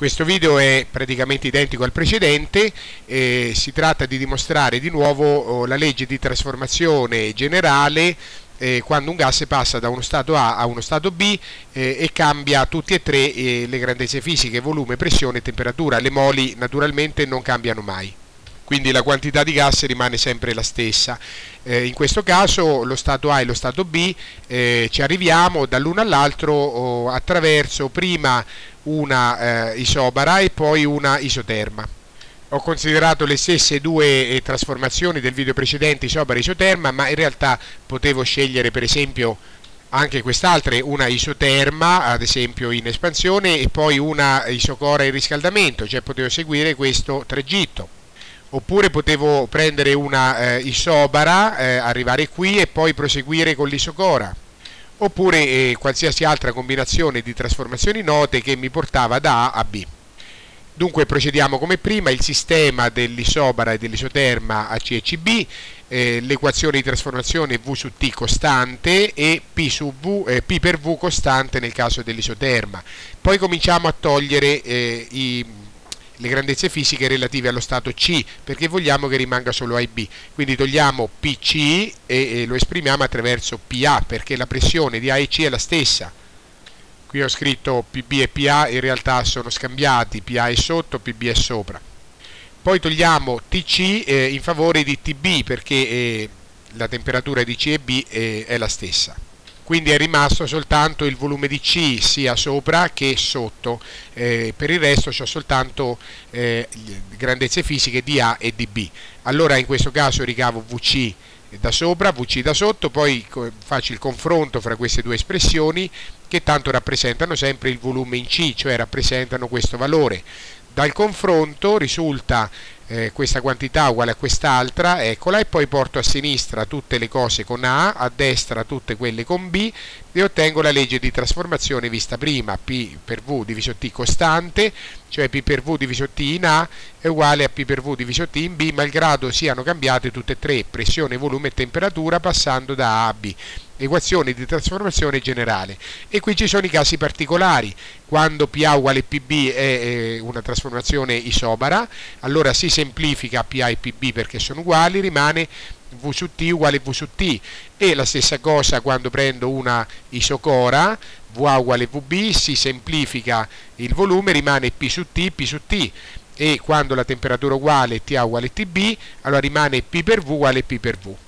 Questo video è praticamente identico al precedente, si tratta di dimostrare di nuovo la legge di trasformazione generale quando un gas passa da uno stato A a uno stato B e cambia tutti e tre le grandezze fisiche, volume, pressione e temperatura. Le moli naturalmente non cambiano mai, quindi la quantità di gas rimane sempre la stessa. In questo caso lo stato A e lo stato B ci arriviamo dall'uno all'altro attraverso prima una isobara e poi una isoterma. Ho considerato le stesse due trasformazioni del video precedente, isobara e isoterma, ma in realtà potevo scegliere per esempio anche quest'altra, una isoterma ad esempio in espansione e poi una isocora in riscaldamento, cioè potevo seguire questo tragitto. Oppure potevo prendere una isobara, arrivare qui e poi proseguire con l'isocora. Oppure qualsiasi altra combinazione di trasformazioni note che mi portava da A a B. Dunque procediamo come prima: il sistema dell'isobara e dell'isoterma AC e CB, l'equazione di trasformazione V su T costante e P per V costante nel caso dell'isoterma. Poi cominciamo a togliere le grandezze fisiche relative allo stato C, perché vogliamo che rimanga solo A e B. Quindi togliamo PC e lo esprimiamo attraverso PA, perché la pressione di A e C è la stessa. Qui ho scritto PB e PA, in realtà sono scambiati, PA è sotto, PB è sopra. Poi togliamo TC in favore di TB, perché la temperatura di C e B è la stessa. Quindi è rimasto soltanto il volume di C sia sopra che sotto, per il resto c'ho soltanto grandezze fisiche di A e di B. Allora in questo caso ricavo VC da sopra, VC da sotto, poi faccio il confronto fra queste due espressioni che tanto rappresentano sempre il volume in C, cioè rappresentano questo valore. Dal confronto risulta questa quantità uguale a quest'altra, eccola, e poi porto a sinistra tutte le cose con A, destra tutte quelle con B e ottengo la legge di trasformazione vista prima. P per V diviso T costante, cioè P per V diviso T in A è uguale a P per V diviso T in B, malgrado siano cambiate tutte e tre, pressione, volume e temperatura, passando da A a B. Equazione di trasformazione generale. E qui ci sono i casi particolari. Quando PA uguale PB è una trasformazione isobara, allora si semplifica PA e PB perché sono uguali, rimane V su T uguale V su T. E la stessa cosa quando prendo una isocora, VA uguale VB, si semplifica il volume, rimane P su T, P su T. E quando la temperatura è uguale, TA uguale TB, allora rimane P per V uguale P per V.